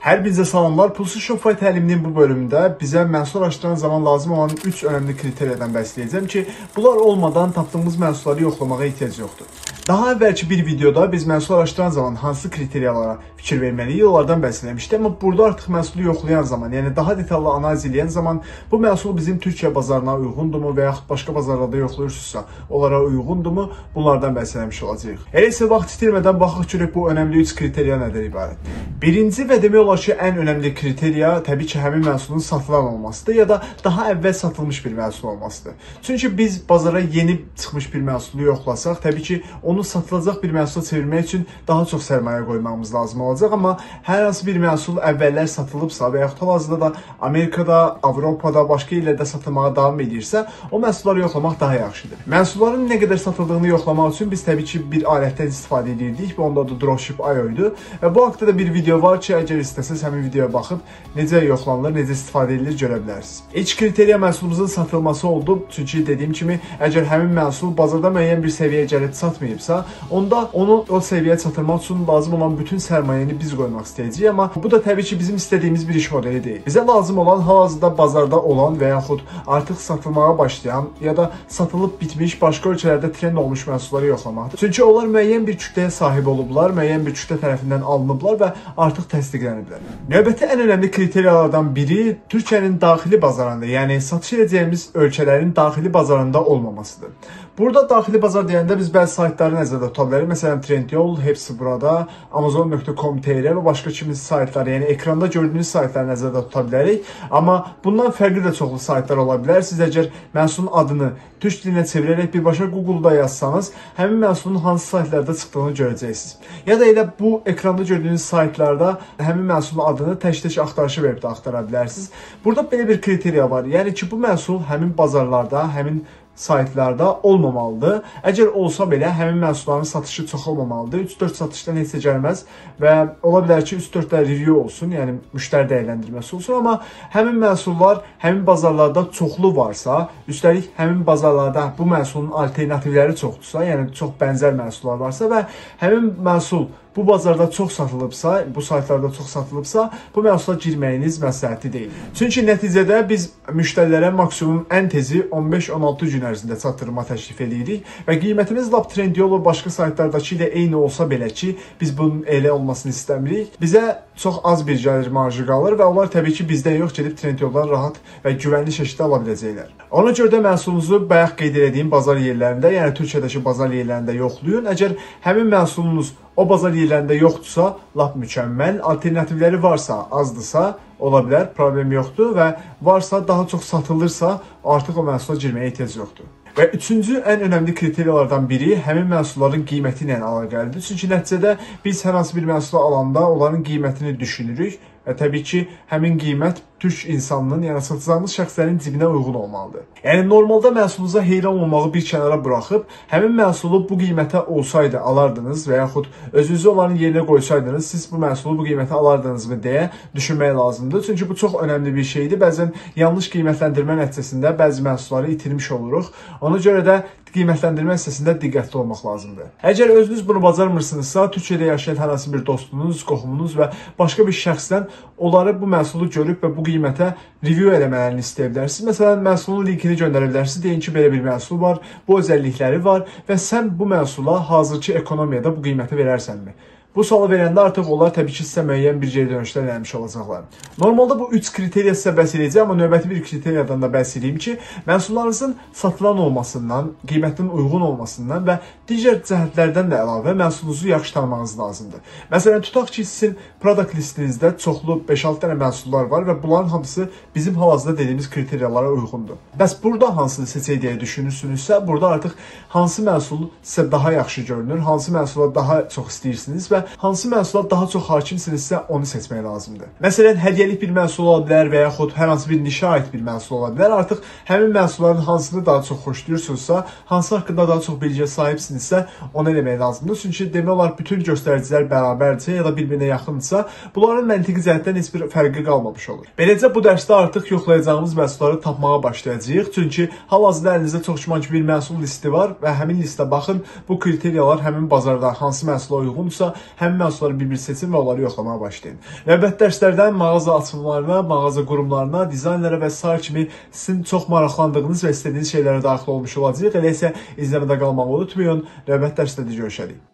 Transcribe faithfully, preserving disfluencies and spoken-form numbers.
Hər birinizə salamlar. Pulsuz Shopify təliminin bu bölümündə bizə məhsul araşdıran zaman lazım olan üç önəmli kriteriyadan bəhsləyəcəm ki, bunlar olmadan tapdığımız məhsulları yoxlamağa ehtiyac yoxdur. Daha əvvəlki bir videoda biz məhsul araşdıran zaman hansı kriteriyalara fikir verməliyik, onlardan bəhs eləmişdik. Amma burada artıq məhsulu yoxlayan zaman, yəni daha detallı analiz edən zaman bu məhsul bizim Türkiyə bazarına uyğundurmu və yaxud başqa bazarlarda yoxlayırsınızsa, onlara uyğundurmu, bunlardan bəhs eləmiş olacağıq. Elə isə vaxt itirmədən baxaq görək bu önəmli üç kriteriya nədir ibarət. Birinci və demək olar ki, ən önəmli kriteriya təbii ki, həmin məhsulun satılan olmasıdır ya da daha əvvəl satılmış bir məhsul olmasıdır. Çünki biz bazara yeni çıxmış bir məhsulu yoxlasaq, təbii ki, onu satılacaq bir məhsula çevirmək üçün daha çox sərmayə qoymamız lazım olacaq. Amma hər hansı bir məhsul əvvəllər satılıbsa və yaxud hal-hazırda da Amerikada, Avropada, başqa yerlərdə satılmağa davam edirsə, o məhsulları yoxlamaq daha yaxşıdır. Məhsulların nə qədər satıldığını yoxlamaq üçün biz təbii ki, bir alətdən istifadə edirdik və onda da Dropship punkt io idi. Və bu haqda da bir video var ki, əgər istəsəz həmin videoya baxıb necə yoxlanılır, necə istifadə edilir görə bilərsiniz. İlk kriteriya məhsulumuzun satılması oldu. Çünki dediyim kimi, əgər həmin məhsul bazarda müəyyən bir səviyyəyə gəlib satmayıbsa, onda onu o səviyyəyə çatdırmaq üçün lazım olan bütün sərmayəni biz qoymaq istəyəcəyik. Amma bu da təbii ki, bizim istədiyimiz bir iş modeli deyil. Bizə lazım olan hal-hazırda bazarda olan və yaxud artıq satılmağa başlayan ya da satılıb bitmiş başqa ölkələrdə trend olmuş məhsulları yoxlamaqdır. Çünki onlar müəyyən bir kütləyə sahib olublar, müəyyən bir kütlə tərəfindən alınıblar və artıq təsdiqləniblər. Növbəti ən önəmli kriteriyalardan biri Türkiyənin daxili bazarında, yəni satış edəcəyimiz ölkələrin daxili bazarında olmamasıdır. Burada daxili bazar deyəndə biz bəzi saytları nəzərdə tuta bilərik. Məsələn, Trendyol, hepsi burada, Amazon nöqtə com nöqtə tr və başqa kimi saytlar, yəni ekranda gördüyünüz saytları nəzərdə tuta bilərik. Amma bundan fərqli də çoxlu saytlar ola bilər. Siz əgər məhsulun adını türk dilinə çevirərək birbaşa Google-da yazsanız, həmin məhsulun hansı saytlarda çıxdığını görəcəksiniz. Ya da elə bu ekranda gördüyünüz saytlarda həmin məhsulun adını tək-tək axtarışı verib də axtara bilərsiniz. Burada belə bir kriteriya var. Yəni ki, bu məhsul həmin bazarlarda, həmin saytlarda olmamalıdır. Əgər olsa belə, həmin məhsulların satışı çox olmamalıdır. üç dörd satışdan heç gəlməz və ola bilər ki, üç dörd də review olsun, yəni müştəri dəyərləndirməsi olsun. Amma həmin məhsullar həmin bazarlarda çoxlu varsa, üstəlik həmin bazarlarda bu məhsulun alternativləri çoxdursa, yəni çox bənzər məhsullar varsa və həmin məhsul bu bazarda çox satılıbsa, bu saytlarda çox satılıbsa, bu məhsula girməyiniz məsləhətli deyil. Çünki nəticədə biz müştərilərə maksimum ən tezi on beş on altı gün ərzində çatdırma təklif edirik və qiymətimiz lap Trendyol və başqa saytlardakı ilə eyni olsa belə ki, biz bunun elə olmasını istəmirik. Bizə çox az bir gəlir marjı qalır və onlar təbii ki, bizdən yox, gedib Trendyoldan rahat və güvənli şəkildə ala biləcəklər. Ona görə də məhsulunuzu bayaq qeyd etdiyim bazar yerlərində, yəni Türkiyədəki bazar yerlərində yoxlayın. Əgər həmin məhsulunuz o bazar yerlərində yoxdursa, lap mükəmməl. Alternativləri varsa, azdırsa, ola bilər, problem yoxdur və varsa, daha çox satılırsa, artıq o məhsula girməyə ehtiyac yoxdur. Və üçüncü ən önəmli kriteriyalardan biri həmin məhsulların qiyməti ilə əlaqəlidir. Çünki nəticədə biz hər hansı bir məhsulu alanda onların qiymətini düşünürük və təbii ki, həmin qiymət türk insanının, yəni satacağımız şəxslərin cibinə uyğun olmalıdır. Yəni, normalda məhsulunuza heyran olmağı bir kənara buraxıb, həmin məhsulu bu qiymətə olsaydı alardınız və yaxud özünüzü onların yerinə qoysaydınız, siz bu məhsulu bu qiymətə alardınızmı deyə düşünmək lazımdır. Çünki bu çox önəmli bir şeydir. Bəzən yanlış qiymətləndirmə nəticəsində bəzi məhsulları itirmiş oluruq. Ona görə də qiymətləndirmə hissəsində diqqətli olmaq lazımdır. Əgər özünüz bunu bacarmırsınızsa, Türkiyədə yaşayan hər hansı bir dostunuz, qohumunuz və başqa bir şəxsdən onları bu məhsulu görüb və bu qiymətə review eləmələrini istəyə bilərsiniz. Məsələn, məhsulun linkini göndərə bilərsiniz. Deyin ki, belə bir məhsul var, bu özəllikləri var və sən bu məhsula hazırki ekonomiyada bu qiyməti verərsənmi? Bu sualı verəndə artıq onlar təbii ki, sizə müəyyən bir geri dönüşlər eləmiş olacaqlar. Normalda bu üç kriteriya sizə bəhs edəcək, amma növbəti bir kriteriyadan da bəhs edeyim ki, məhsullarınızın satılan olmasından, qiymətinin uyğun olmasından və digər cəhətlərdən də əlavə məhsulunuzu yaxşı tanımanız lazımdır. Məsələn, tutaq ki, sizin product listinizdə çoxlu beş altı dənə məhsullar var və bunların hamısı bizim hal-hazırda dediyimiz kriteriyalara uyğundur. Bəs burada hansını seçək deyə düşünürsünüzsə, burada artıq hansı məhsul sizə daha yaxşı görünür, hansı məhsula daha çox istəyirsiniz və hansı məhsula daha çox hakimsinizsə onu seçmək lazımdır. Məsələn, hədiyyəlik bir məhsul ola bilər və yaxud hər hansı bir nişə aid bir məhsul ola bilər. Artıq həmin məhsulların hansını daha çox xoşlayırsunuzsa, hansı haqqında daha çox bilgiyə sahibsinizsə, onu eləmək lazımdır. Çünki demək olar bütün göstəricilər bərabərdirsə ya da bir-birinə yaxındırsa, bunların məntiqi cəhətdən heç bir fərqi qalmamış olur. Beləcə, bu dərsdə artıq yoxlayacağımız məhsulları tapmağa başlayacağıq. Çünki hal-hazırda əlinizdə çox güman ki, bir məhsul listi var və həmin listə baxın, bu kriteriyalar həmin bazarda hansı məhsula uyğunsa, həmin məhsulları bir-bir seçin və onları yoxlamağa başlayın. Növbəti dərslərdən mağaza açılımlarına, mağaza qurumlarına, dizaynlara və sair kimi sizin çox maraqlandığınız və istədiyiniz şeylərə daxil olmuş olacaq. Elə isə izləmədə qalmağı unutmayın. Növbəti dərsdə görüşərik.